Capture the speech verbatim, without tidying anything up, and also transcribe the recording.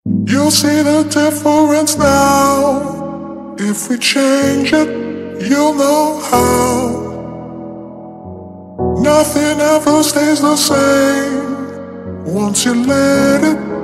You'll see the difference now. If we change it, you'll know how. Nothing ever stays the same once you let it